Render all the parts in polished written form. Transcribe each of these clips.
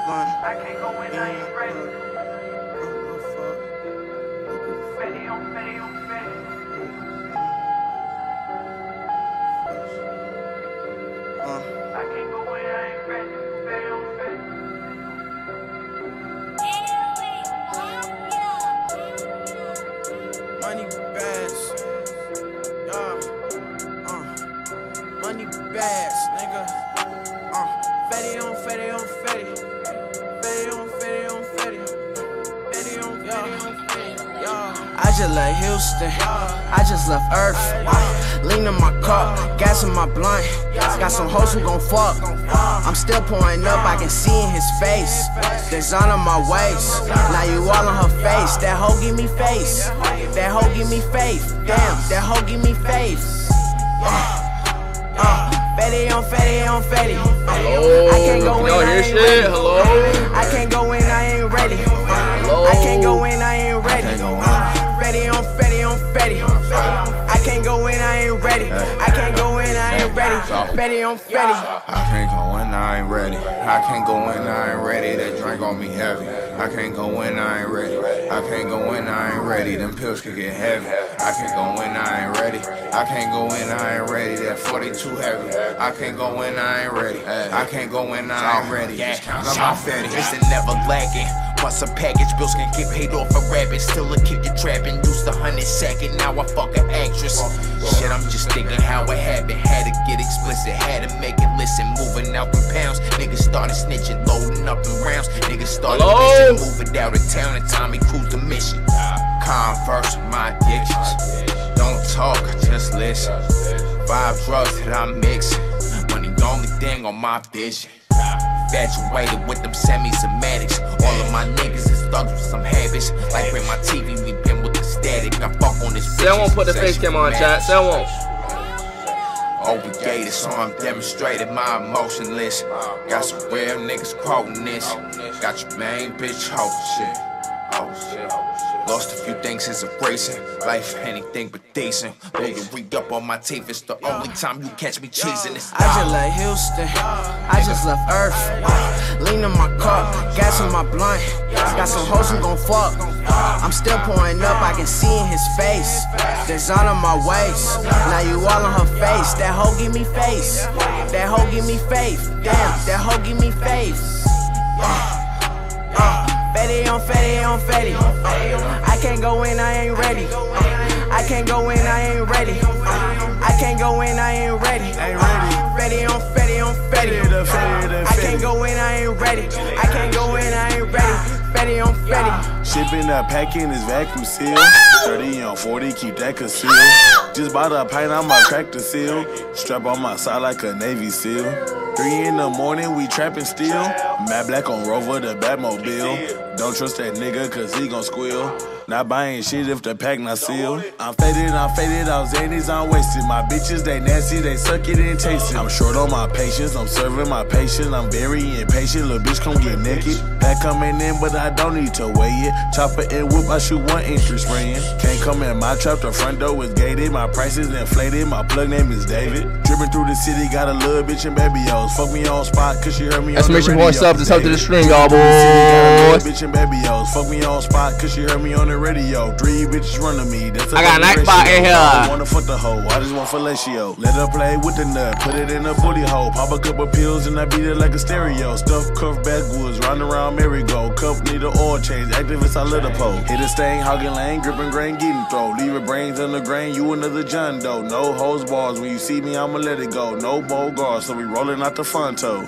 I can't go in, I ain't ready. Fetty on fetty on fetty. I can't go in, I ain't ready. Fetty on fetty. Money bags, money bags, nigga. Fetty on fetty on fetty. Fetty on fetty on fetty. Fetty on fetty on fetty. I just left Houston, I just left Earth. Lean in my car, gas in my blunt. Got some hoes who gon' fuck. I'm still pouring up, I can see in his face. Design on my waist, now you all on her face. That hoe give me face, that hoe give me faith. Damn, that hoe give me faith. Fetty on fetty on fetty. I can't go in, I ain't ready. Hello. I can't go in, I ain't ready. Hello. I can't go in, I ain't ready. Fetty on fetty on fetty. I can't go in, I ain't ready. I can't go in, I ain't ready. Fetty on fetty. I can't go in, I ain't ready. I can't go in, I ain't ready. That drink on me heavy. I can't go in, I ain't ready. I can't go in, I ain't ready. Them pills could get heavy. I can't go in, I ain't ready. I can't go in, I ain't ready. That 42 heavy. I can't go in, I ain't ready. I can't go in, I ain't ready. I'm my fatty. It's never lacking. Once a package, bills can get paid off a rabbit. Still a kid you trapping. Used 100 second, now I fuck an actress. Shit, I'm just thinking how it happened. Had to get explicit, had to make it listen. Moving out in pounds, niggas started snitching, loading up in rounds. Niggas started missing, moving out of town and Tommy cruise the mission. Converse my addictions. Don't talk, just listen. 5 drugs that I'm mixing. Money the only thing on my vision. Infatuated with them semi-somatics. All of my niggas is thugs with some habits. Like bring my TV, we been with the static. I fuck on this bitch. Say I won't put the face cam on, chat. Say I won't. Obligated, so I'm demonstrating my emotionless. Got some real niggas quoting this. Got your main bitch, oh shit. Oh shit. Lost a few things since embracing. Life anything but decent. Will you re-up on my teeth? It's the only time you catch me cheesing. I just left Houston, I just left Earth. Lean in my car, gas in my blunt. Got some hoes who gon' fuck. I'm still pouring up, I can see in his face. Design on my waist, now you all on her face. That hoe give me face, that hoe give me faith. Damn, that hoe give me faith. Fetty on fetty on fetty. I can't go in, I ain't ready. I can't go in, I ain't ready. I can't go in, I ain't ready. Fetty on fetty on fetty. I can't go in, I ain't ready. I can't go in, I ain't ready. Fetty on fetty. Shipping up, packing is vacuum sealed. 30 on 40, keep that concealed. Just bought a pint, I'ma crack the seal. Strap on my side like a Navy SEAL. 3 in the morning, we trapping still. Matte Black on Rover, the Batmobile. Don't trust that nigga, cause he gon' squeal. Not buying shit if the pack not sealed. I'm faded, all Xannies, I'm wasted. My bitches, they nasty, they suck it and taste it. I'm short on my patience, I'm serving my patience. I'm very impatient, little bitch come get naked. That coming in, but I don't need to weigh it. Chopper and whip, I shoot 1 interest spraying. Can't come in my trap, the front door is gated. My price is inflated, my plug name is David. Dripping through the city, got a little bitch and baby hoes. Fuck me on spot, cause she heard me on the radio. Exclamation voice up, just help to the stream, y'all boys. Bitch and baby hoes. Fuck me on spot, cause she heard me on the radio. 3 bitches running me, that's a I got a night bot in here. I wanna fuck the hoe, I just want fellatio. Let her play with the nut, put it in a booty hole. Pop a couple pills and I beat it like a stereo. Stuff cuff backwoods, round around merry-go. Cuff need an oil change, activists I let her pole. Hit a stain, hogging lane, gripping grain, getting throw. Leave your brains on the grain, you another John Doe. No hose bars, when you see me I'ma let it go. No bow guards, so we rolling out the front toe.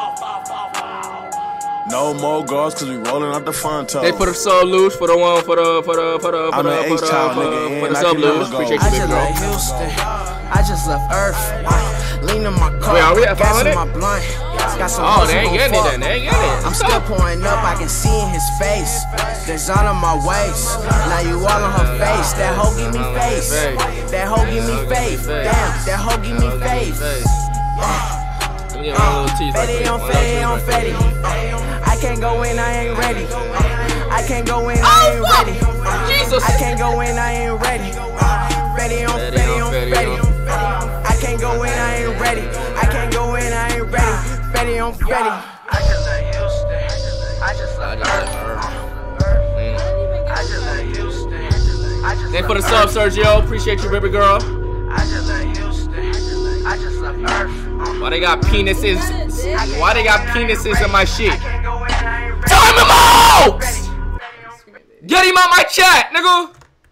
No more guards, cause we rolling out the front toe. They put a sub loose for the one for the sub loose. Appreciate you, big bro. I just left Houston, I just left Earth. Lean in my car, wait, are we at gas 500? in my blunt. Got some Oh, they ain't getting it then, they ain't getting it. I'm still pouring up, I can see in his face. Design on my waist, now you all on her face. That hoe give me face, that hoe give me faith. Damn, that hoe give me faith. Fetty on fetty on fetty. I can't go in, I ain't ready. I can't go in, I ain't ready. I can't go in, I ain't ready. Fetty on fetty on fetty. I can't go in, I ain't ready. I can't go in, I ain't ready. Fetty on fetty. I just left Houston. I just love Earth. I just love Houston. Thanks for the sub, Sergio. Appreciate you, baby girl. I just love Houston. I just love Earth. Why they got penises? Why they got penises in my shit? Can't go in, I ain't ready. Time him out! Get him out my chat, nigga.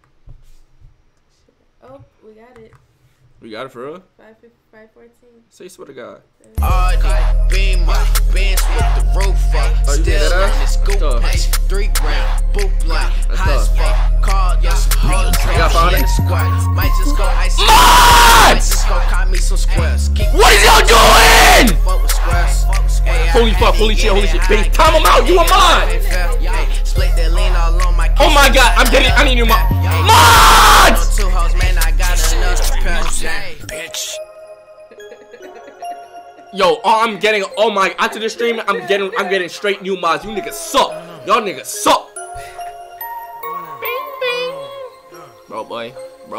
Oh, we got it. We got it for real? 5:14. Say swear to God. All the beam up, bands with the roof up. Oh, you did Still that? on this scoop, Tough. hey, 3 grand, boot blunt, That's high as tough. fuck. Call y'all some hoes, got found in it? the squad. Might just go ice. Mods! Might just go cop me some squares. Keep What is y'all doing? fuck with squares. Hey, Holy fuck, holy shit, holy shit. Babe, time him out, you a mod! Hey, split that lean all on my Oh my god, I need you mod. Mods! 2 hoes, man, I got enough to bitch. Yo, I'm getting, oh my, after the stream, I'm getting straight new mods. You niggas suck. Y'all niggas suck. Bro boy.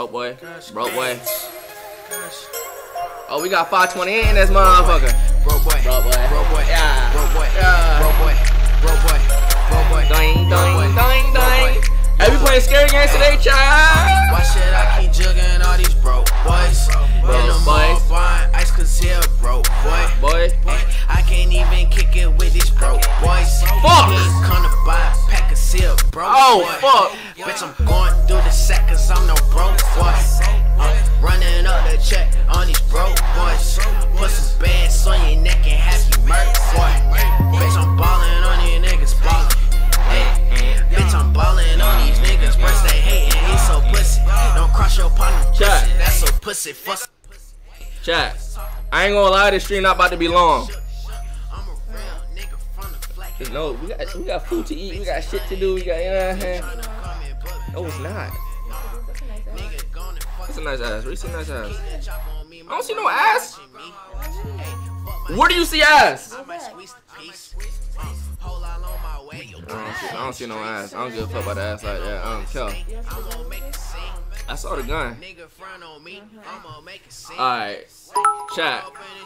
Oh, we got 528 in this motherfucker. Bro boy, Bro boy. Yeah. bro boy, Yeah. bro boy, bro boy, bro boy. Ding, ding, ding, ding. Hey, we playing scary games today, child. Why should I keep jugging all these broke boys? Bro, In the boy. mall buying ice cause he a broke boy. Boy. I can't even kick it with these broke boys. Fuck. He ain't come to buy a pack of seal, broke Oh, boy. fuck. Bitch, I'm going through the sack cause I'm no broke boy. Running up the check on these broke boys. Put some bands on your neck and have you murk, boy. Bitch, I'm ballin' on these niggas, ballin'. Bitch, I'm ballin' on these niggas, bruh, they hatin', he so pussy. Don't cross your partner, Chat. pussy, that's so pussy, fuck. Chat. I ain't gonna lie, this stream not about to be long. I'm a real nigga from the flag. No, we got food to eat, we got shit to do, we got, you know what I'm saying? No, it's not. That's a nice ass. Where you see nice ass? I don't see no ass. Where do you see ass? I don't see no ass. I don't give a fuck about the ass like that. I don't care. I saw the gun. Alright. Chat.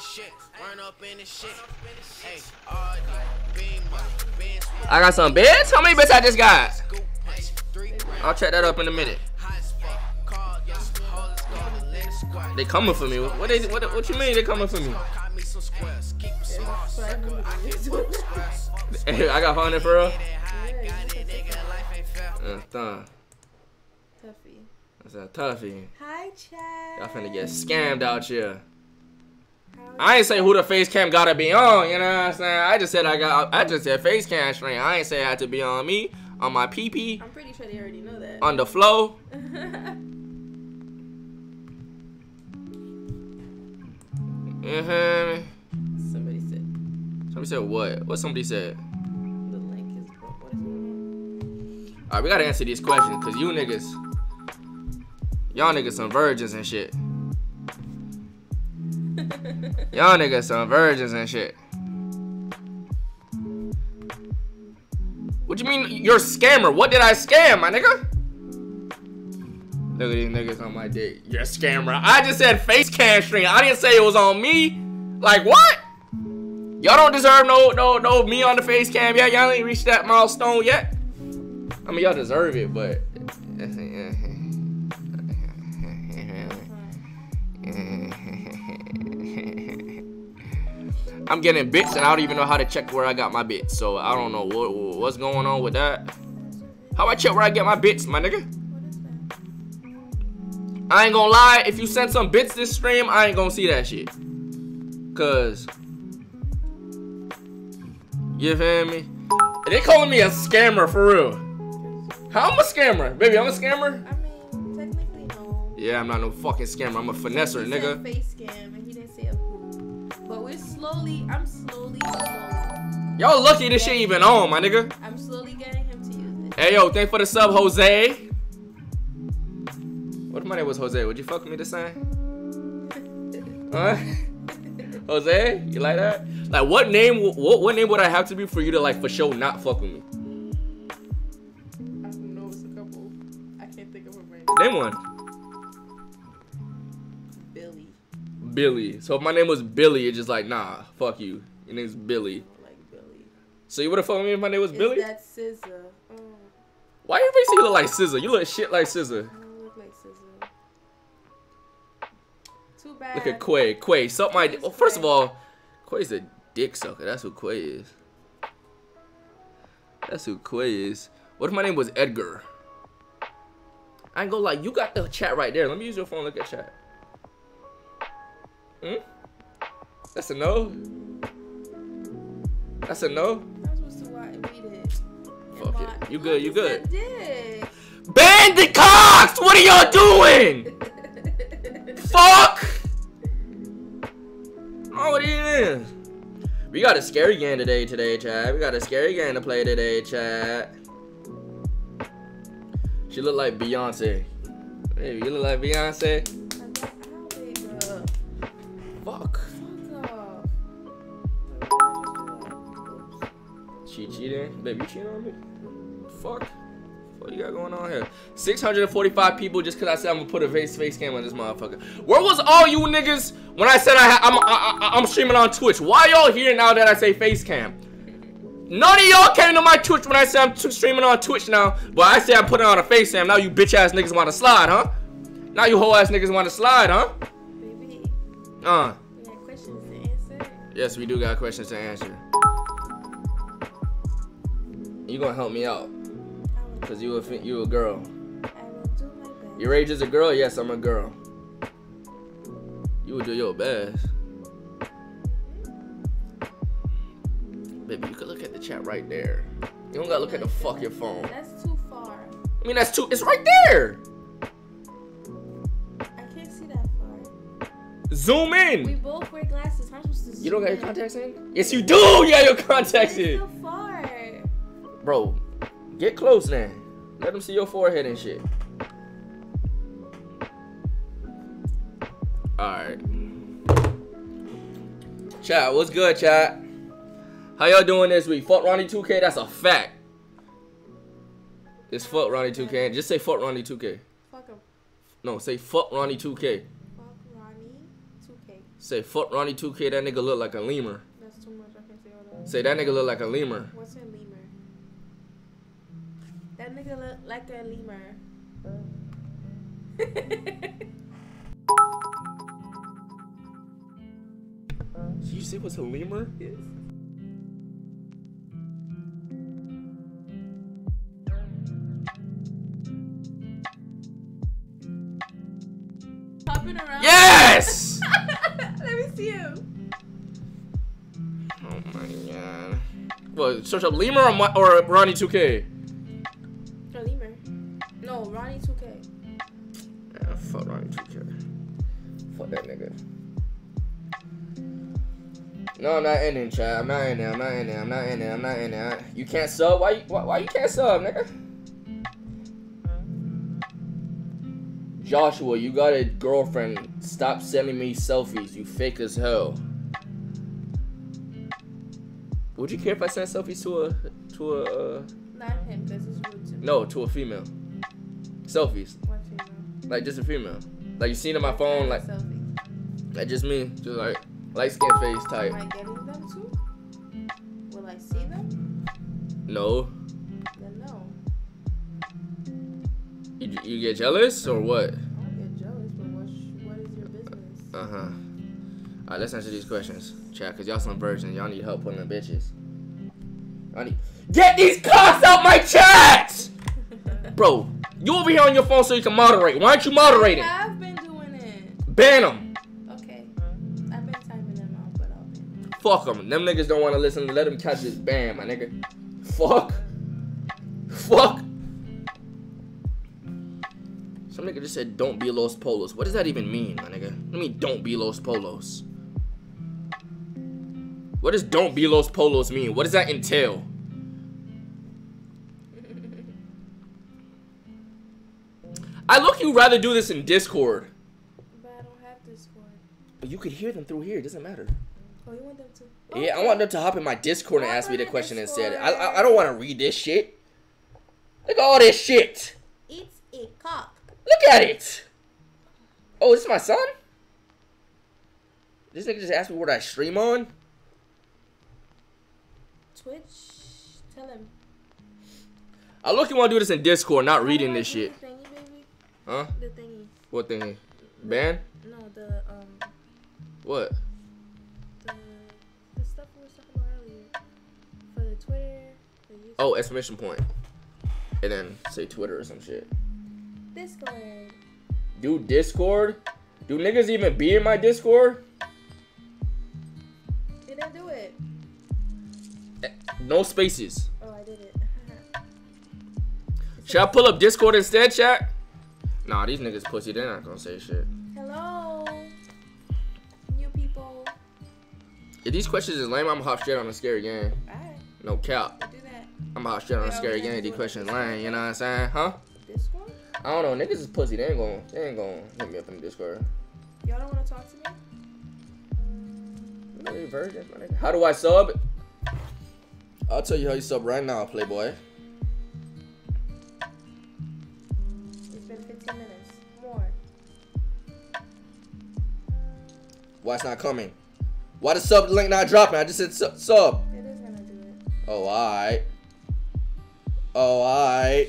I got some beds? How many beds I just got? I'll check that up in a minute. They coming for me. What you mean they coming for me? Hey, I got 100 for real? Tuffy. That's a toughie. Hi, chat. Y'all finna get scammed out here. I ain't say who the face cam gotta be on, you know what I'm saying? I just said face cam stream. I ain't say it had to be on me, on my PP, I'm pretty sure they already know that. on the flow. Somebody said Somebody said what? What somebody said? the link is broke. What is going on? Alright, we gotta answer these questions, cause y'all niggas some virgins and shit. Y'all niggas some virgins and shit. What you mean you're a scammer? What did I scam, my nigga? Look at these niggas on my dick. You're a scammer. I just said face cam stream. I didn't say it was on me. Like what? Y'all don't deserve no me on the face cam yet. Y'all ain't reached that milestone yet. I mean, y'all deserve it, but I'm getting bits and I don't even know how to check where I got my bits. So I don't know what's going on with that. How I check where I get my bits, my nigga? I ain't gonna lie, if you send some bits this stream, I ain't gonna see that shit. Cause you feel me? They calling me a scammer for real. How I'm a scammer? Baby, I'm a scammer? I mean, technically no. Yeah, I'm not no fucking scammer. I'm a finesser, He nigga. said face scam and he didn't say a who. But I'm slowly. Y'all lucky this shit even on, my nigga. I'm slowly getting him to use it. Hey, yo, thank for the sub, Jose. What if my name was Jose? Would you fuck with me the same? Huh? Jose? You like that? Like, what name would I have to be for you to, like, for sure not fuck with me? I don't know, it's a couple. I can't think of a right Name one. Billy. Billy. So if my name was Billy, it's just like, nah, fuck you. Your name's Billy. I don't like Billy. So you would have fucked with me if my name was Billy? That Scissor. Oh. Why you basically look like Scissor? You look shit like Scissor. I don't look like Scissor. Too bad. Look at Quay. Quay, suck my. Well, first of all, Quay's a dick sucker. That's who Quay is. That's who Quay is. What if my name was Edgar? I ain't gonna lie. You got the chat right there. Let me use your phone. Look at chat. Hmm? That's a no. That's a no. I'm supposed to read it. Fuck it. You good? You good? Dick. Bandit cocks! What are y'all doing? Fuck! Oh, what it is? We got a scary game today, chat. We got a scary game to play today, chat. She look like Beyonce. Hey, you look like Beyonce? Fuck. She cheating? Baby, you cheating on me? Fuck. What you got going on here? 645 people just because I said I'm gonna put a face cam on this motherfucker. Where was all you niggas when I said I'm streaming on Twitch? Why y'all here now that I say face cam? None of y'all came to my Twitch when I said I'm streaming on Twitch now, but I say I'm putting on a face cam. Now you bitch ass niggas want to slide, huh? Now you whole ass niggas want to slide, huh? Baby. We got questions to answer. Yes, we do got questions to answer. You gonna help me out? Cause you a girl. I will do my best. YourRage is a girl? Yes, I'm a girl. You would do your best. Baby, you could look at the chat right there. You don't gotta look at the fuck your phone. That's too far. I mean, that's too. It's right there. I can't see that far. Zoom in. We both wear glasses. How am I supposed to zoom You don't got your in? contacts in? Yes, you do. You got your contacts It's in. so far. Bro, get close then. Let them see your forehead and shit. Alright. Chat, what's good, chat? How y'all doing this week? Fuck Ronnie 2K, that's a fact. It's fuck Ronnie 2K. Just say fuck Ronnie 2K. Fuck him. No, say fuck Ronnie 2K. Fuck Ronnie 2K. Say fuck Ronnie 2K, that nigga look like a lemur. That's too much. I can say all that. Say that nigga look like a lemur. What's a lemur? That nigga look like a lemur. Did you say what's a lemur? Yes. Hopping around. Yes! Let me see him. Oh my god. What, search up lemur or Ronnie 2K? A lemur. No, Ronnie 2K. Yeah, fuck Ronnie 2K. Fuck that nigga. No, I'm not in it, chat. I'm not in there. I'm not in there. I'm not in there. I'm not in there. You can't sub? Why you can't sub, nigga? Joshua, you got a girlfriend. Stop sending me selfies. You fake as hell. Would you care if I sent selfies to a Not him, because he's rude to me. No, to a female. Selfies. What female? Like just a female. Like you seen on my phone, like Selfie. like just me. Just like light skin face type. Am I getting them too? Will I see them? No. Then no. You get jealous or what? I don't get jealous, but what is your business? Alright, let's answer these questions. Chat, cause y'all some virgins. Y'all need help putting in bitches. I need get these cocks out my chat! Bro, you over here on your phone so you can moderate. Why aren't you moderating? I have been doing it. Ban them. Okay. I've been timing them out, but I'll ban them. Fuck them. Them niggas don't want to listen. Let them catch this ban, my nigga. Fuck. Fuck. Some nigga just said, don't be Los Polos. What does that even mean, my nigga? What do you mean, don't be Los Polos? What does don't be Los Polos mean? What does that entail? I look, you rather do this in Discord. But I don't have Discord. But you could hear them through here. It doesn't matter. Oh, you want them to? Yeah, I want them to hop in my Discord and ask me the Hop on question Discord. instead. I don't want to read this shit. Look at all this shit. It's a cock. Look at it. Oh, this is my son? This nigga just asked me what I stream on? Twitch. Tell him. I look you want to do this in Discord, not reading this shit. The thingy, baby. Huh? The thingy. What thingy? Ban? No, the What? the stuff we were talking about earlier. For the Twitter, the YouTube. Oh, exclamation point. And then say Twitter or some shit. Discord. Do Discord? Do niggas even be in my Discord? You didn't do it. No spaces. Oh, I did it. Should I pull up Discord instead, chat? Nah, these niggas pussy. They're not gonna say shit. Hello, new people. If these questions is lame, I'm hot straight on a scary game. Alright, No cap. do that. I'm hot straight on a scary game. These questions lame. You know what I'm saying? Huh? Discord? I don't know. Niggas is pussy. They ain't gonna hit me up in the Discord. Y'all don't want to talk to me? You know they virgins, my nigga. How do I sub? I'll tell you how you sub right now, Playboy. It's been 15 minutes. More. Why it's not coming? Why the sub link not dropping? I just said sub. It is gonna do it. Oh, alright. Oh, alright.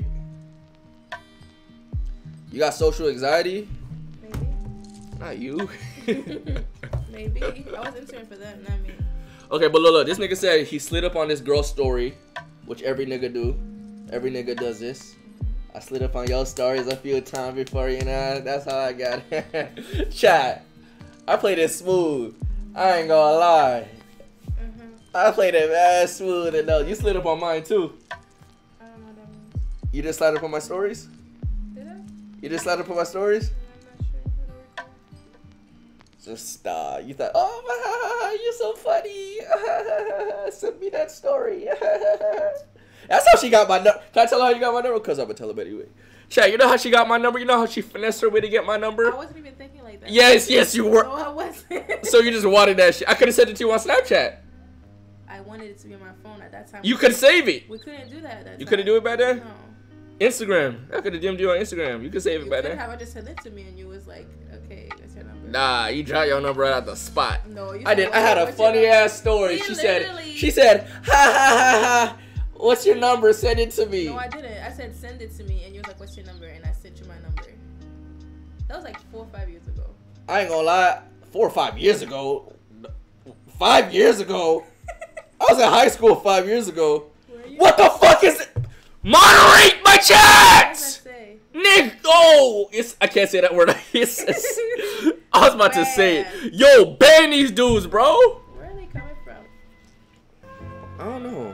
You got social anxiety? Maybe. Not you. Maybe. I was answering for them, not me. Okay, but look, this nigga said he slid up on this girl's story, which every nigga do. Every nigga does this. I slid up on your stories a few times before, you know. That's how I got it. Chat. I played it smooth. I ain't gonna lie. I played it mad smooth and no, you slid up on mine too. I don't know what that means. You just slid up on my stories? Did I? You just slid up on my stories? I'm not sure. How do I recall? Just you thought, oh my, you're so funny. Send me that story. That's how she got my number. Can I tell her how you got my number? Because I'm gonna tell her anyway. Chat, you know how she got my number? You know how she finessed her way to get my number? I wasn't even thinking like that. Yes, you were. No, I wasn't. So you just wanted that shit. I could have sent it to you on Snapchat. I wanted it to be on my phone at that time. You could save it. We couldn't do that at that time. You couldn't do it back then? No. Instagram. I could have DM'd you on Instagram. You could save it You back could then. have just sent it to me and you was like, okay, that's your number. Nah, you dropped your number right at the spot. No, you I did. I had a what's your funny number? ass story. He She literally- said, ha ha ha ha. What's your number? Send it to me. No, I didn't. I said send it to me and you was like, what's your number? And I sent you my number. That was like 4 or 5 years ago. I ain't gonna lie. 4 or 5 years ago. 5 years ago. I was in high school 5 years ago. What the fuck is it? Moderate my What did chat! I say? Nick, oh, I can't say that word. I was about to say it. Yo, ban these dudes, bro. Where are they coming from? I don't know.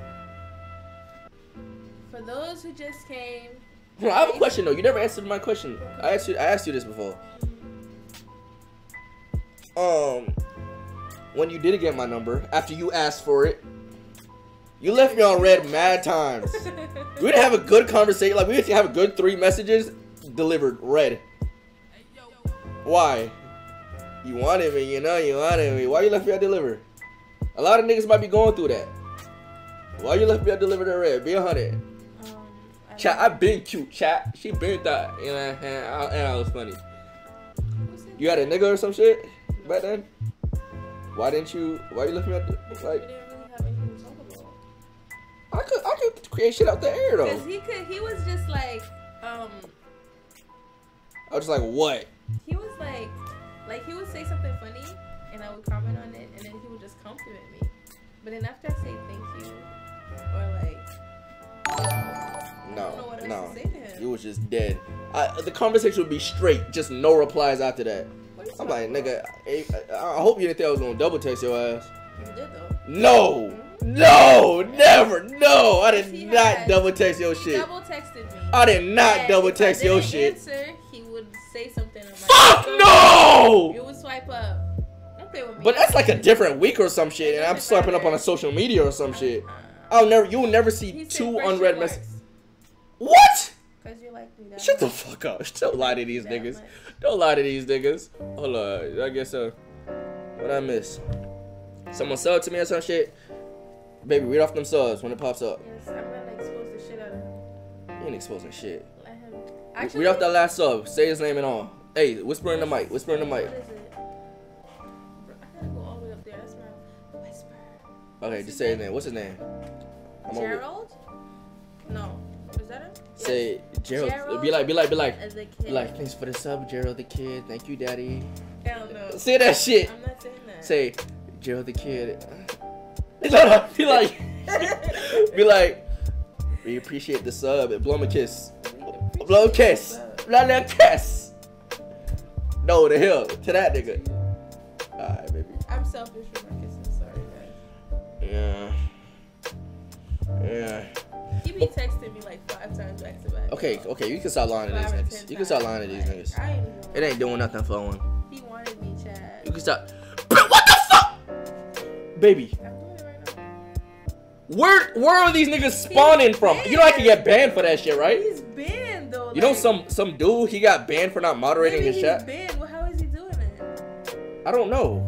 For those who just came, Hold on, I have a question though. You never answered my question. I asked you this before. When you did get my number after you asked for it, you left me on red mad times. We didn't have a good conversation. Like we didn't have a good 3 messages delivered red. Why? You wanted me, you know you wanted me. Why you left me undelivered? A lot of niggas might be going through that. Why you left me undelivered in red? Be 100. Chat, I been cute, chat. She been that, you know, and I was funny. You had a nigga or some shit back then? Why you left me we like? didn't really have anything to talk about. I could create shit out the air though. Cause he was just like, I was just like, what? he was like he would say something funny, and I would comment on it, and then he would just compliment me. But then after I say thank you, or like, I don't know what else to say to him. You was just dead. The conversation would be straight, just no replies after that. What are you I'm like, talking nigga, I hope you didn't think I was gonna double text your ass. about? You did though. No, never, no. I did He not had- double text your He shit. double texted me. I did not And double if text I your didn't shit. Answer, he would say something. I'm like, Fuck no! You would swipe up. Don't play with me. But that's like a different week or some shit, and I'm swiping up on a social media or some shit. You will never see He said 2 question unread marks. messages. What? Cause you like me that Shut the much. fuck up. Don't lie to these That niggas. much. Don't lie to these niggas. Hold on. I guess what I miss? Someone sub to me or some shit? Baby, read off them subs when it pops up. Yes, I'm gonna expose the shit out of him. You ain't exposing shit. Let him. Read off that last sub. Say his name and all. Hey, whisper in the mic. Whisper in the mic. What is it? Bro, I gotta go all the way up there. That's my whisper. Okay, just say his name. What's his name? I'm Gerald? No. Is that it? Say Gerald. Gerald Be like. As a kid. Be like, thanks for the sub, Gerald the kid. Thank you, daddy. Hell no. Say that shit. I'm not saying that. Say Gerald the kid. No, be like. Be like. We appreciate the sub and blow him a kiss. Blow him a kiss. Blow him a kiss. No, the hell to that nigga. Alright, baby. I'm selfish with my kisses. Sorry, guys. Yeah. He be texting me like 5 times back to back. Okay, you can stop lying to these 5 or 10 niggas. You can stop lying to these times. niggas. I ain't even It ain't doing nothing for one. He wanted me, Chad. You can stop. Bro, what the fuck? Baby. I'm doing it right now. Where are these niggas spawning from? You know I can get banned for that shit, right? He's banned though. You know some dude, he got banned for not moderating maybe his he's chat? banned. Well, how is he doing it? I don't know.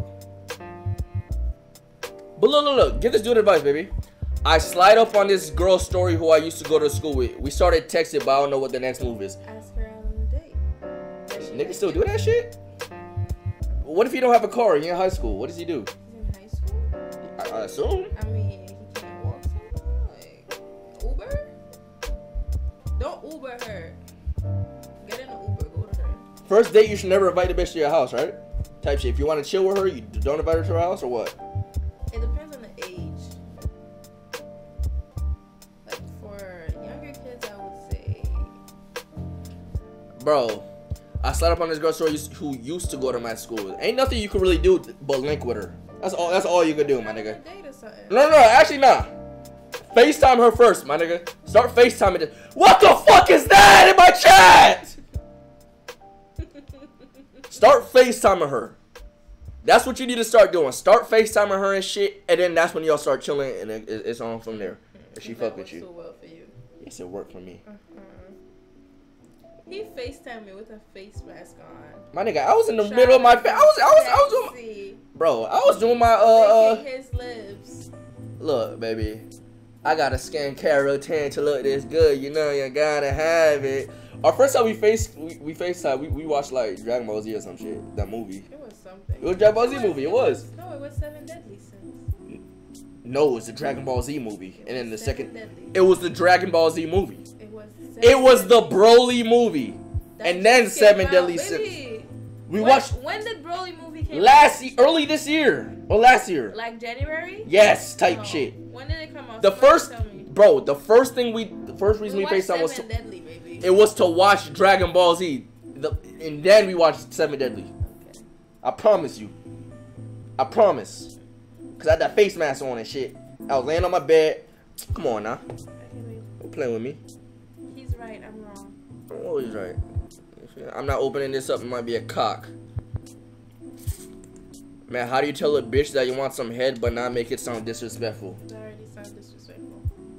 But look. Give this dude advice, baby. I slide up on this girl's story who I used to go to school with. We started texting, but I don't know what the next move is. Ask her out on a date. Niggas still do that shit? What if he don't have a car? He in high school. What does he do? He's in high school. I assume. I mean, he can't walk somewhere. Like Uber. Don't Uber her. Get in an Uber. Go to her. First date, you should never invite a bitch to your house, right? Type shit. If you want to chill with her, you don't invite her to her house or what? It depends on the age. Like for younger kids, I would say. Bro, I slid up on this girl story who used to go to my school. Ain't nothing you can really do but link with her. That's all you can do, my nigga. Date or something. No, actually nah. FaceTime her first, my nigga. Start FaceTiming this. What the fuck is that in my chat? Start FaceTiming her. That's what you need to start doing. Start FaceTiming her and shit, and then that's when y'all start chilling, and it's on from there. If she fuck with you. So well for you. Yes, it worked for me. He FaceTimed me with a face mask on. My nigga, I was in the middle of my face. I was doing, bro. I was doing my his lips. Look, baby, I got a skincare routine to look this good. You know, you gotta have it. Our first time we FaceTime, we watched like Dragon Ball Z or some shit. That movie. It was something. It was Dragon Ball Z movie. It was. No, it was 7 Deadly Sins. No, it's the DragonAll Z movie, and then the second, Deadly. it was the Dragon Ball Z movie. It was. It was the Broly movie, and then 7 Deadly Sins. We watched. When did Broly movie came Early this year or last year. Like January? Yes, type shit. When did it come out? The first reason we FaceTime was Deadly, baby. it was to watch Dragon Ball Z, and then we watched 7 Deadly. Okay. I promise you. I promise. Cause I had that face mask on and shit. I was laying on my bed. Come on now. Don't play with me. He's right. I'm wrong. I'm always right. I'm not opening this up. It might be a cock. Man, how do you tell a bitch that you want some head but not make it sound disrespectful? That already sounds disrespectful.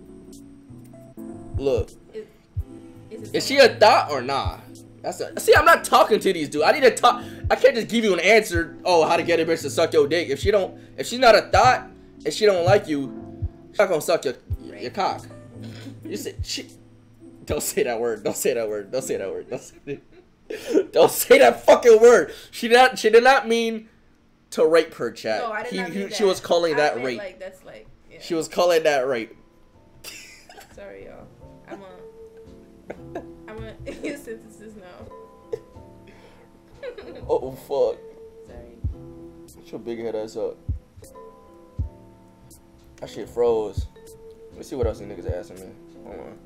Look. Is she a thought or nah? See, I'm not talking to these dudes. I need to talk. I can't just give you an answer. Oh, how to get a bitch to suck your dick. If she's not a thought, and she don't like you, she's not gonna suck your cock. You say shit. Don't say that word. Don't say that word. Don't say that word. Don't say that fucking word. She did not mean to rape her, chat. No, I did not mean that. She was calling that rape. Like, that's like, yeah. She was calling that rape. Sorry, y'all. I'm a use sentences now. Oh fuck. Sorry. Get your big head ass up. That shit froze. Let's see what else these niggas are asking me. Hold on.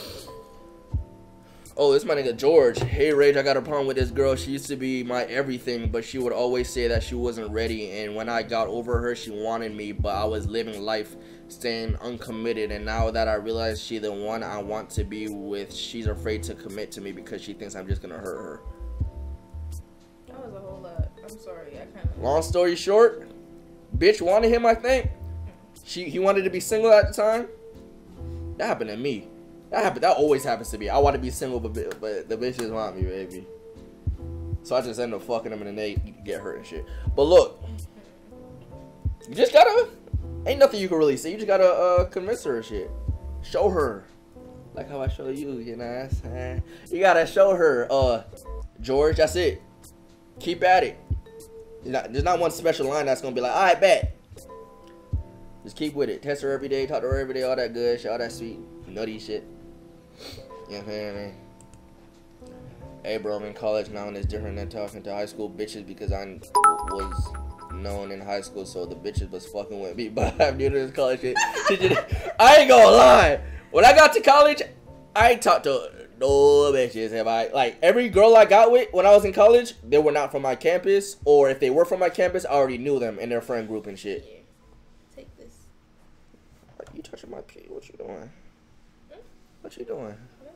Oh, this my nigga George. Hey Rage, I got a problem with this girl. She used to be my everything, but she would always say that she wasn't ready, and when I got over her, she wanted me, but I was living life staying uncommitted, and now that I realize she's the one I want to be with, she's afraid to commit to me because she thinks I'm just gonna hurt her. That was a whole lot. I'm sorry. I kind of. Long story short, bitch wanted him, I think. He wanted to be single at the time. That happened to me. That always happens to me. I want to be single, but the bitches want me, baby. So I just end up fucking them and then they get hurt and shit. But look, you just gotta. Ain't nothing you can really say. You just gotta convince her and shit. Show her, like how I show you. You know what I'm saying? You gotta show her, George. That's it. Keep at it. There's not one special line that's gonna be like, all right, bet. Just keep with it. Text her every day, talk to her every day, all that good shit, all that sweet, nutty shit. You know what I mean? Hey, bro, I'm in college now, and it's different than talking to high school bitches because I was known in high school, so the bitches was fucking with me. But I'm new to this college shit. I ain't gonna lie. When I got to college, I ain't talked to no bitches. Have I? Like, every girl I got with when I was in college, they were not from my campus, or if they were from my campus, I already knew them in their friend group and shit. Here, take this. You touching my pee? What you doing? What you doing?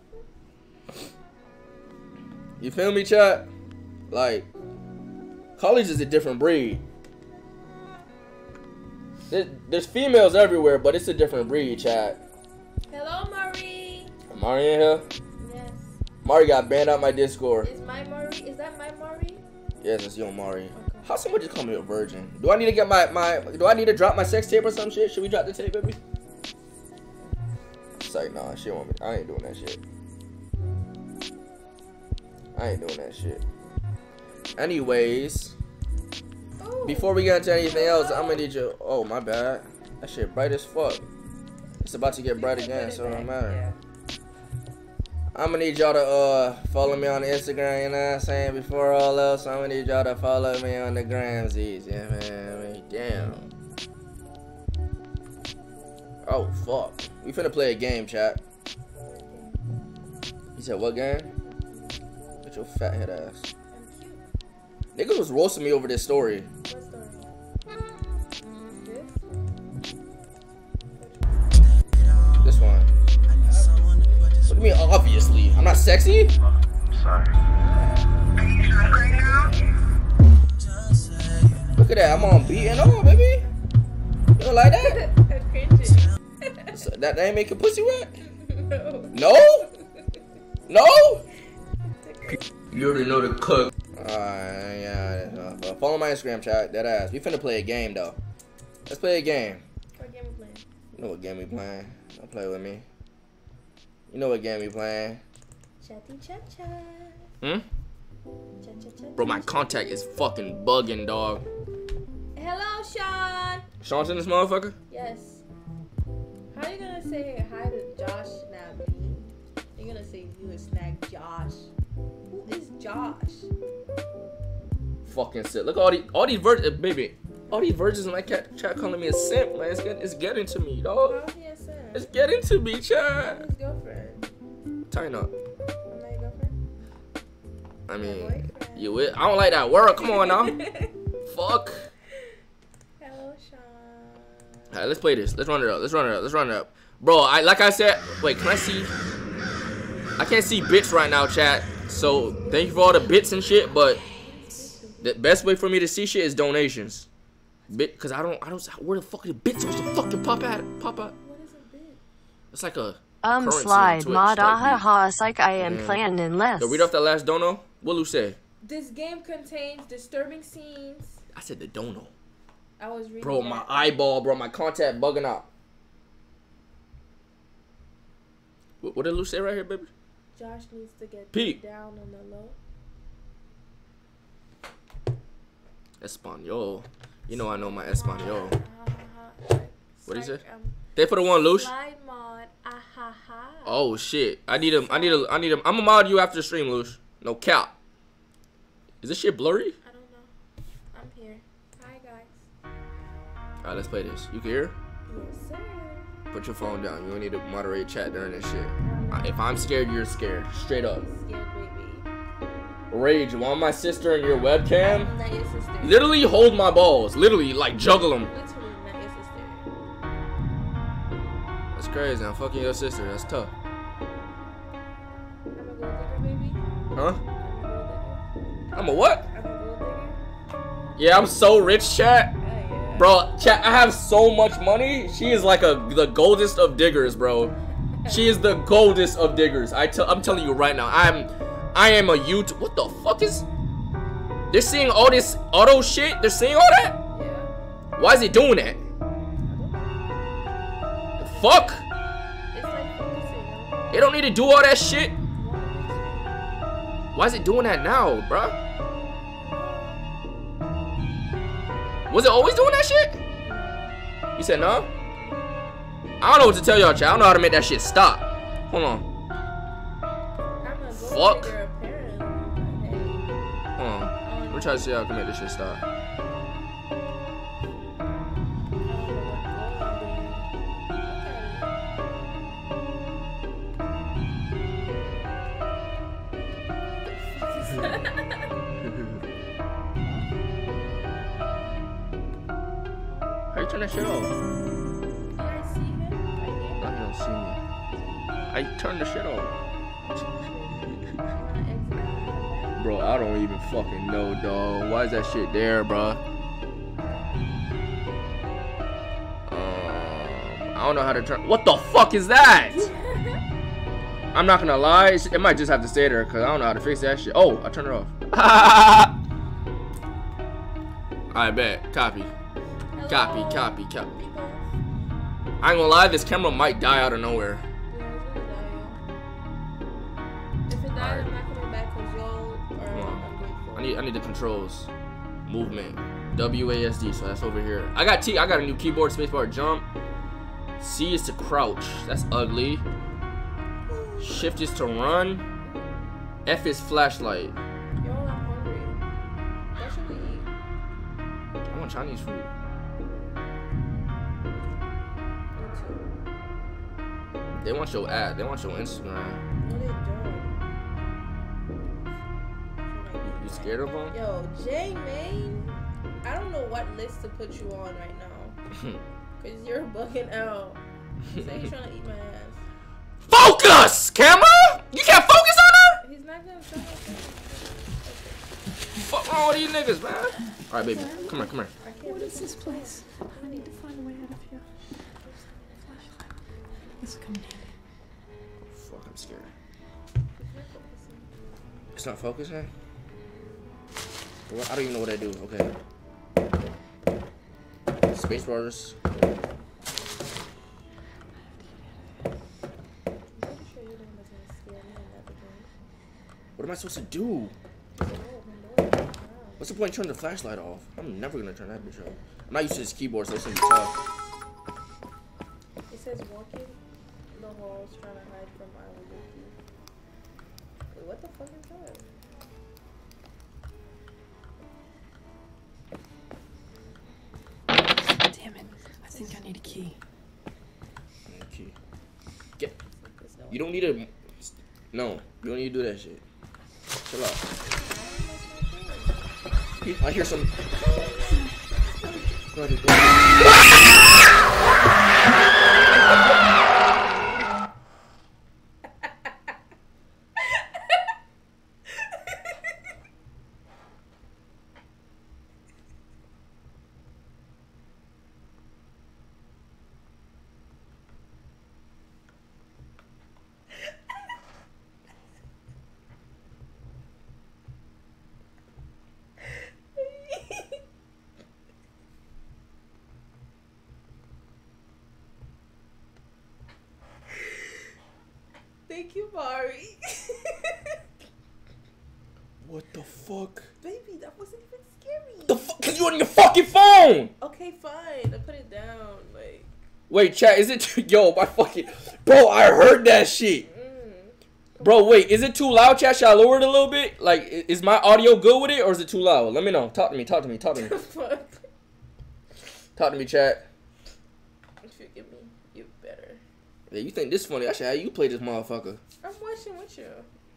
You feel me, chat? Like, college is a different breed. There's females everywhere, but it's a different breed, chat. Hello, Mari. Mari in here? Yes. Mari got banned out my Discord. Is my Mari? Is that my Mari? Yes, it's your Mari. Okay. How someone just call me a virgin? Do I need to get do I need to drop my sex tape or some shit? Should we drop the tape, baby? It's like, nah, she want me. I ain't doing that shit. I ain't doing that shit. Anyways, before we get into anything else, I'm gonna need you. Oh, my bad. That shit bright as fuck. It's about to get bright again, so it don't matter. Yeah. I'm gonna need y'all to follow me on Instagram, you know what I'm saying? Before all else, I'm gonna need y'all to follow me on the Gramsies, yeah, man. Damn. Oh, fuck. We finna play a game, chat. You said what game? Get your fat head ass. Niggas was roasting me over this story. What story? This one. What do you mean, obviously? I'm not sexy? Sorry. Are you drunk right now? Look at that. I'm on beat and all, baby. You don't like that? That's cringy. So that ain't making pussy wet? No. No? No? You already know the cook. Yeah. Follow my Instagram, chat. That ass. We finna play a game, though. Let's play a game. What game we playing? You know what game we playing. Don't play with me. You know what game we playing. Chatty chat chat. Hmm? Chat chat chat. Bro, my contact is fucking bugging, dog. Hello, Sean. Sean's in this motherfucker? Yes. How are you gonna say hi to Josh now, me? You're gonna say you would snag Josh. Who is Josh? Fucking sick. Look at all these virgins, baby. All these virgins in my chat calling me a simp, man. It's getting to me, dog. How's he a son? It's getting to me, chat. I'm his girlfriend. Tighten up. I'm not your girlfriend? I mean, boyfriend. you will. I don't like that word. Come on now. Fuck. Hello, Sean. Alright, let's play this. Let's run it up. Bro, like I said, wait, can I see? I can't see bits right now, chat. So thank you for all the bits and shit, but the best way for me to see shit is donations. Cause I don't where the fuck are the bits supposed to fucking pop out? What is a bit? It's like a currency slide on Twitch mod type beat. aha it's like I am planning less. Yo, read off that last dono. What Lou say? This game contains disturbing scenes. I said the dono. I was reading. Bro, my eyeball, bro, my contact bugging out. What did Lou say right here, baby? Josh needs to get Pete. down on the low. Espanol. You know I know my Espanol. What is it? Like, They put a one, Lush. slide mod. Ahaha. Oh shit. I need him. I'm gonna mod you after the stream, Lush. No cap. Is this shit blurry? I don't know. I'm here. Hi guys. Alright, let's play this. You can hear? Yes sir. Put your phone down. You don't need to moderate chat during this shit. If I'm scared, you're scared. Straight up. Scared baby. Rage, want my sister in your webcam? I'm not your sister. Literally hold my balls. Literally, like juggle them. Literally not your sister. That's crazy. I'm fucking your sister. That's tough. I'm a gold digger baby. Huh? I'm a gold digger. I'm a what? I'm a gold digger. Yeah, I'm so rich, chat. Oh yeah. Bro, chat, I have so much money. She is like the goldest of diggers, bro. She is the goldest of diggers. I'm telling you right now. I am a YouTube. What the fuck is? They're seeing all this auto shit. They're seeing all that. Yeah. Why is it doing that? The fuck? It's like focusing. They don't need to do all that shit. Why is it doing that now, bruh? Was it always doing that shit? You said no? I don't know what to tell y'all, chat. I don't know how to make that shit stop. Hold on. Fuck. Hold on. Let me try to see how I can make this shit stop. How you turn that shit off? No, he don't see me. I turn the shit off. Bro, I don't even fucking know, dog. Why is that shit there, bro? I don't know how to turn. What the fuck is that? I'm not gonna lie. It might just have to stay there because I don't know how to fix that shit. Oh, I turned it off. I bet. Copy. Copy. Copy. Copy. I ain't gonna lie. This camera might die out of nowhere. If it dies, I'm not coming back because y'all are ungrateful. I need the controls. Movement. WASD. So that's over here. I got a new keyboard. Spacebar. Jump. C is to crouch. That's ugly. Shift is to run. F is flashlight. Yo, I'm hungry. What should we eat? I want Chinese food. They want your ad. They want your Instagram. No, they don't. You scared of them? Yo, Jay, man. I don't know what list to put you on right now. Because you're bugging out. You say you're trying to eat my ass. Focus! Camera? You can't focus on her? He's not going to try. Fuck wrong with these niggas, man? Alright, baby. Come here, come here. What is this place? I need to find a way out of here. Flashlight. This is coming handy. Fuck, I'm scared. It's not focusing? I don't even know what I do. Okay. Space bars. What am I supposed to do? What's the point of turning the flashlight off? I'm never gonna turn that bitch off. I'm not used to this keyboard, so it's gonna be tough. It says walking the halls trying to hide from my little key. Wait, what the fuck is that? Damn it. I think I need a key. I need a key. Get. You don't need a. No, you don't need to do that shit. Chill out. I hear some. Go ahead, go Thank you, Mari. What the fuck? Baby, that wasn't even scary. The fuck? Cause you on your fucking phone. Okay, fine. I put it down. Like. Wait, chat. Is it? Yo, my fucking. Bro, I heard that shit. Bro, wait. Is it too loud, chat? Should I lower it a little bit? Like, is my audio good with it, or is it too loud? Let me know. Talk to me. Talk to me. Talk to me. Fuck. Talk to me, chat. If you give me, you better. Yeah, you think this funny? I should have you play this motherfucker. I'm watching with you.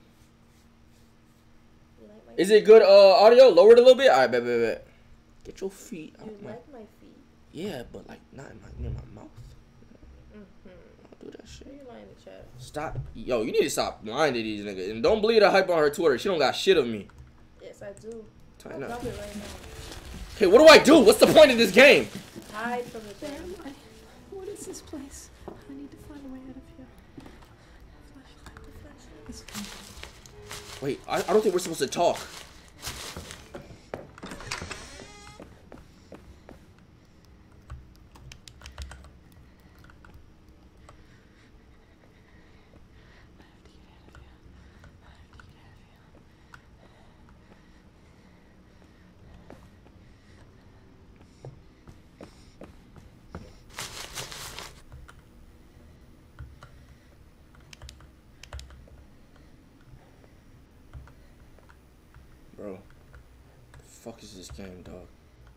Is it good audio? Lower it a little bit? Alright, bet. Get your feet out. You like my feet? Yeah, but like not in near my mouth. Don't do that shit. You lying to chat. Stop. Yo, you need to stop lying to these niggas. And don't believe the hype on her Twitter. She don't got shit of me. Yes, I do. I know. Drop it right now. Okay, what do I do? What's the point of this game? Hide from the Where thing. am I? What is this place? I need to find a way out of here. Flashlight. This is coming. Wait, I don't think we're supposed to talk. fuck is this game, dog?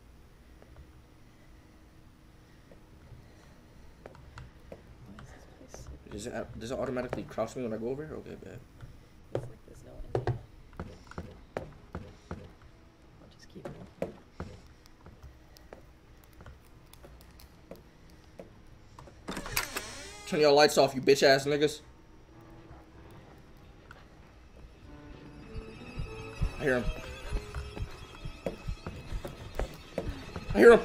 Does it automatically crouch me when I go over here? Okay, bad. It's like there's no ending. I'll just keep moving. Turn your lights off, you bitch ass niggas. I hear him. I hear him.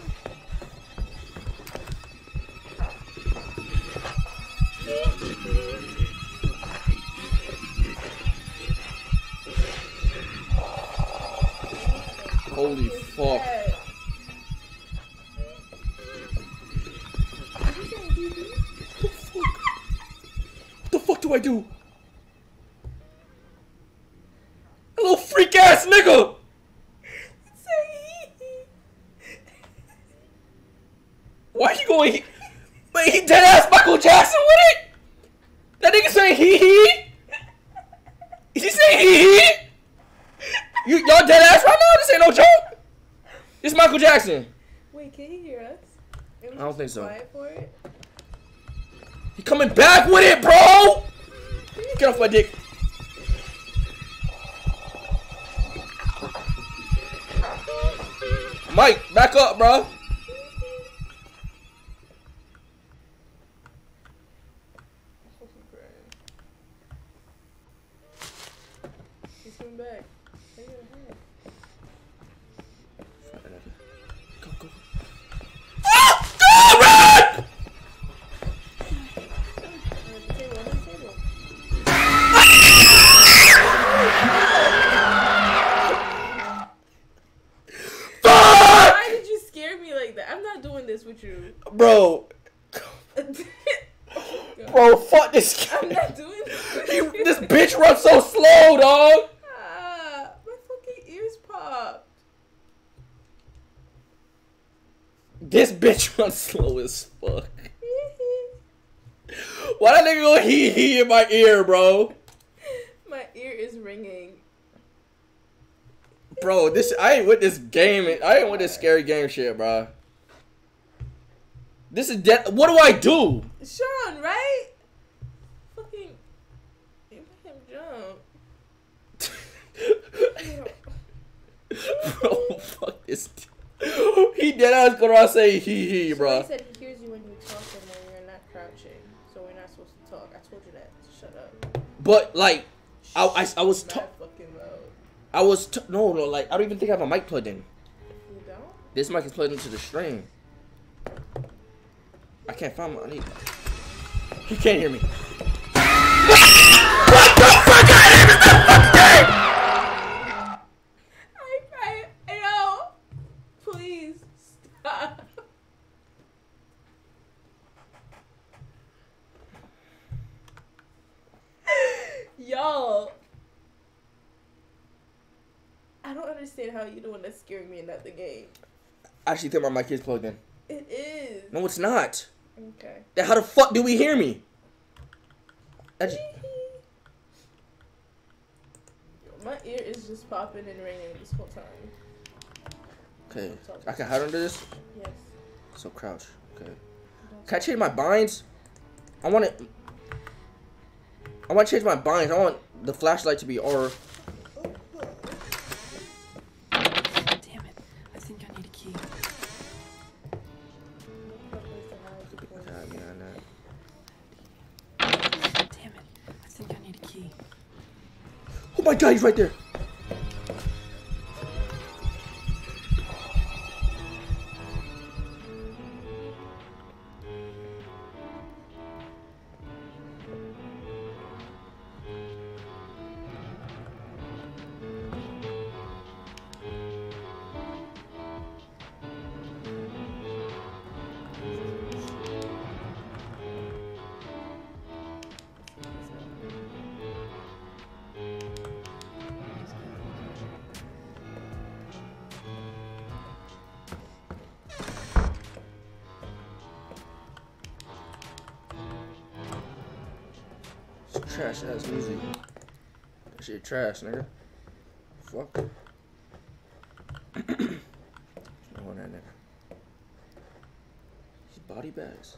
Holy fuck. What the fuck do I do? A little freak ass nigga! Why he going? Wait, he dead ass Michael Jackson with it? That nigga saying hee hee? Is he saying hee hee? Y'all dead ass right now? This ain't no joke. This Michael Jackson. Wait, can he hear us? I don't think so. Quiet for it? He coming back with it, bro. Get off my dick. Mike, back up, bro. He's coming back. Go, go. Ah! Go, run! Why did you scare me like that? I'm not doing this with you. Bro. Bro, fuck this guy. I'm not doing this with you. This bitch runs so slow, dog. Ah, my fucking ears popped. This bitch runs slow as fuck. Why that nigga go hee hee in my ear, bro? My ear is ringing. Bro, I ain't with this game. I ain't with this scary game shit, bro. This is dead. What do I do? Sean, right? Fucking, you make him jump. Bro, fuck this. He dead ass go around saying hee hee, bro. He said he hears you when you talk and when you're not crouching, so we're not supposed to talk. I told you that. Shut up. But like, I was Mad fucking loud. no, like I don't even think I have a mic plugged in. You don't? This mic is plugged into the stream. I can't find my. He can't hear me. What the fuck? I didn't even stop fucking game! No. Please stop. Y'all. I don't understand how you doing that scaring me and not the game. I actually think my mic is plugged in. It is. No, it's not. Okay. Then how the fuck do we hear me? My ear is just popping and ringing this whole time. Okay. I can hide under this? Yes. So crouch. Okay. Can I change my binds? I want to change my binds. I want the flashlight to be R. Damn it. I think I need a key. Damn it. I think I need a key. Oh my god, he's right there. Trash ass music. That shit trash, nigga. Fuck. Oh, that nigga. His body bags.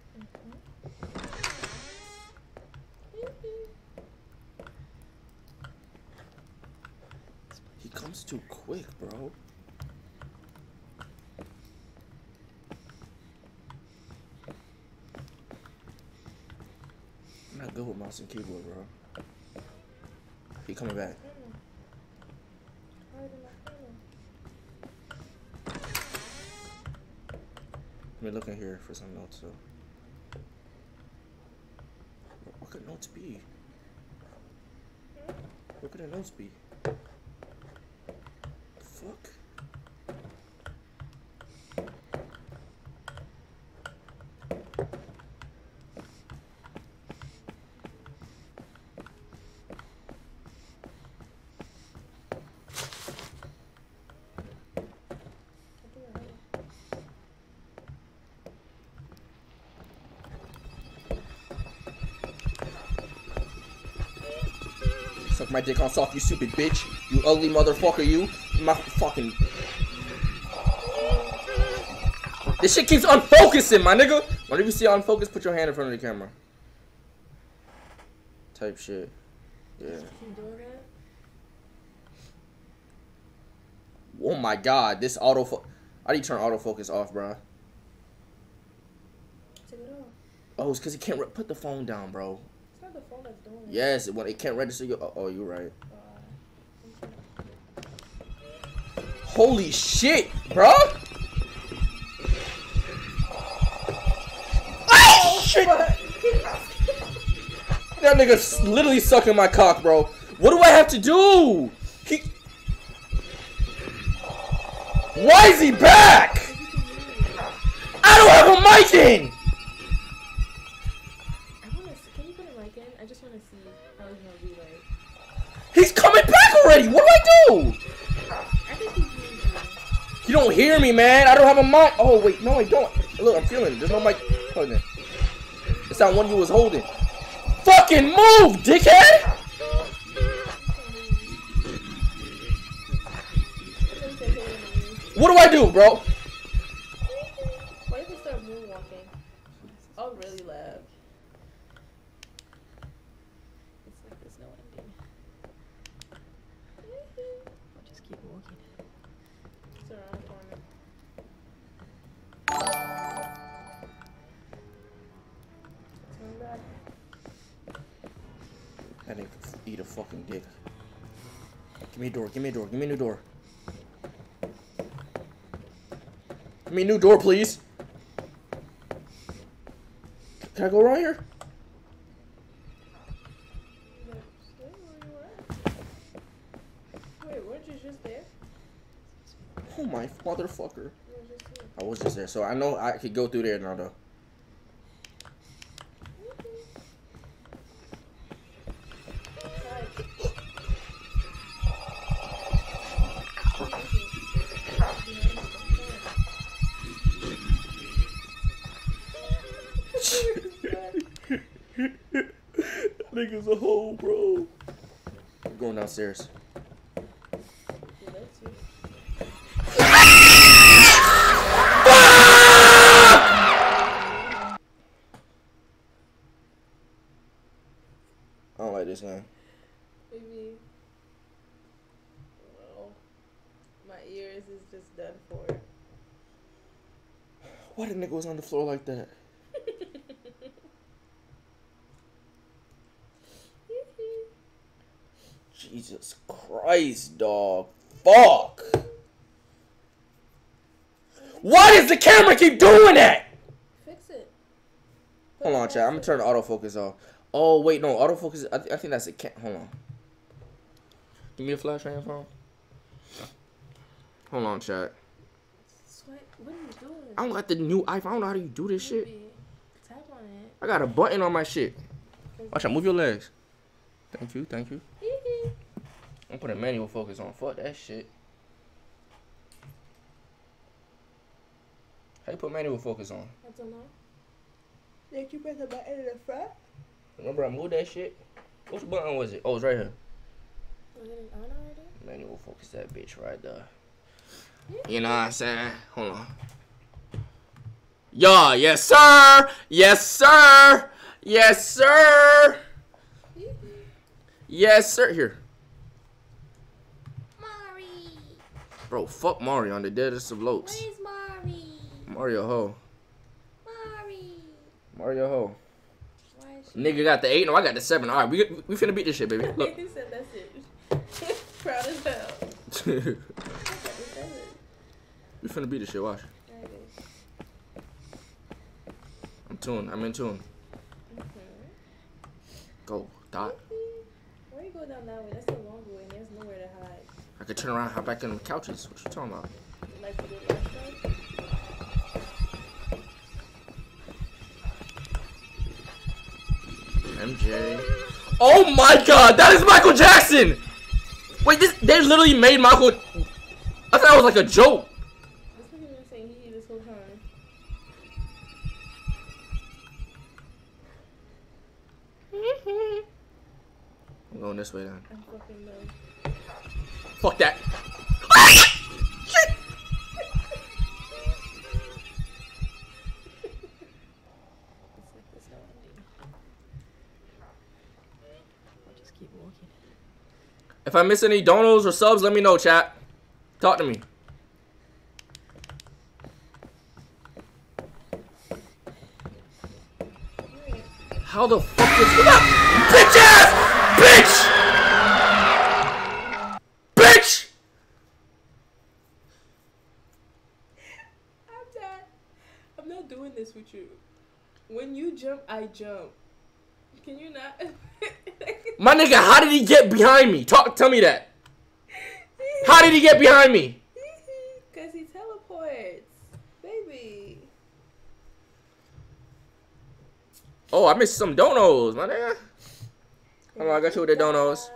He comes too quick, bro. I'm not good with mouse and keyboard, bro. He coming back. Let me look in here for some notes, though. What could notes be? What could the notes be? Fuck. Suck my dick on soft, you stupid bitch. You ugly motherfucker, you. My fucking... This shit keeps unfocusing, my nigga. Whenever you see unfocus, put your hand in front of the camera. Type shit. Yeah. Oh my god, this auto... I need to turn autofocus off, bro. Take it off. Oh, it's because he can't... Put the phone down, bro. It's not the phone that's doing it. Yes, when it can't register you. Oh, you're right. Holy shit, bro! Oh shit! That nigga's literally sucking my cock, bro. What do I have to do? Why is he back? I don't have a mic in. Can you put a mic in? I just want to see how it's gonna be like. He's coming back already. What do I do? I think he's hearing you. You don't hear me, man. I don't have a mic. Oh wait, no, I don't. Look, I'm feeling it. There's no mic. Hold on. It's that one you was holding. Fucking move, dickhead! What do I do, bro? What if we start moonwalking? I'll really laugh. It's like there's no ending. I'll just keep walking. It's around the corner. Turn back. That nigga eat a fucking dick. Give me a door, give me a door, give me a new door. Give me a new door, please. Can I go around here? Wait, weren't you just there? Oh my motherfucker. I was just there, so I know I could go through there now though. Nigga's a hole, bro. I'm going downstairs. I don't like this guy. Maybe. Well, my ears is just done for. Why the nigga was on the floor like that? Jesus Christ, dog. Fuck. Why does the camera keep doing that? Fix it. Hold on, chat. I'm gonna turn the autofocus off. Oh, wait, no. Autofocus. I think that's a hold on. Give me a flash on your phone. Hold on, chat. What are you doing? I don't got the new iPhone. I don't know how do you do this shit. Tap on it. I got a button on my shit. Watch out. Move your legs. Thank you. Thank you. I'm putting manual focus on. Fuck that shit. How you put manual focus on? I don't know. Did you press the button in the front? Remember I moved that shit? Which button was it? Oh, it's right here. Was it on already? Manual focus that bitch right there. You know what I'm saying? Hold on. Yeah, yes sir! Yes sir! Yes sir! Yes sir! Here. Mari. Bro, fuck Mario on the deadest of loads. Where's Mari? Mario ho. Mari. Mario ho. Why is she? Nigga got the 8, no I got the 7. Alright, we finna beat this shit, baby. Look. He said that's it. Proud as hell. We finna beat this shit, watch. I'm in tune. Go, dot. Why you go down that way? That's the long way and there's nowhere to hide. I could turn around, hop back in the couches. What you talking about? Like you did last time? MJ. Oh my god, that is Michael Jackson! Wait, they literally made Michael. I thought it was like a joke. That's what he was saying he this whole time. I'm going this way then. I'm fucking low. Fuck that. Shit. If I miss any donos or subs, let me know, chat. Talk to me. How the fuck is that? Bitch ass! Bitch! Bitch! I'm dead. I'm not doing this with you. When you jump, I jump. Can you not? My nigga, how did he get behind me? Tell me that. How did he get behind me? Cause he teleports, baby. Oh, I missed some donos, my nigga. Hold on, I got you with the donos.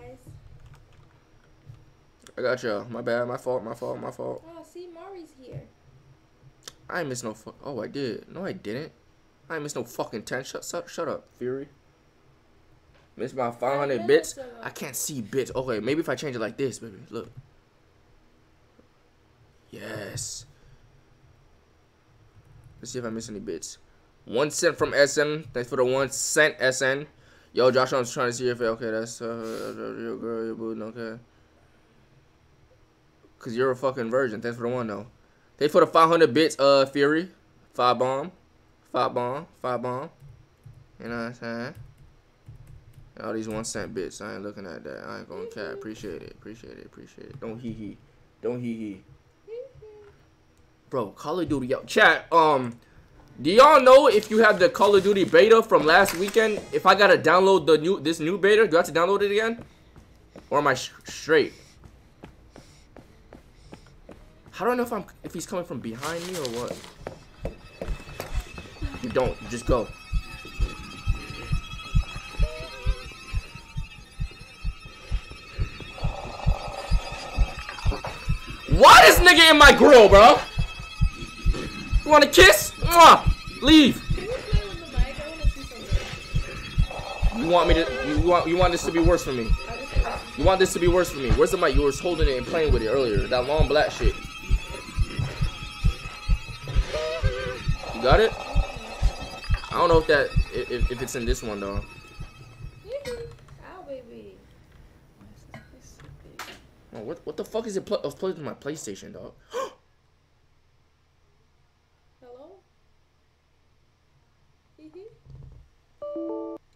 I got you. My bad. My fault. Oh, see, Mari's here. I ain't miss no fuck. Oh, I did. No, I didn't. I ain't miss no fucking 10. Shut up, Fury. Miss my 500 bits. I can't see bits. Okay, maybe if I change it like this, baby. Look. Yes. Let's see if I miss any bits. 1 cent from SN. Thanks for the 1 cent, SN. Yo, Josh, I'm trying to see if okay, that's your girl, your boo, okay. Cause you're a fucking virgin. Thanks for the 1 though. Thanks for the 500 bits, Fury. 5 bomb. You know what I'm saying? All these 1 cent bits. I ain't looking at that. I ain't gonna cap. Appreciate it. Don't hee hee. Bro, Call of Duty. Yo, chat. Do y'all know if you have the Call of Duty beta from last weekend? If I gotta download this new beta, do I have to download it again? Or am I straight? How do I know if he's coming from behind me or what? You don't. You just go. Why this nigga in my grill, bro? You want a kiss? Mwah! Leave. You want me to? You want this to be worse for me? You want this to be worse for me? Where's the mic? You were holding it and playing with it earlier. That long black shit. You got it? I don't know if it's in this one though. Ow, baby. Oh, what the fuck is it? I was playing with my PlayStation, dog. Hello?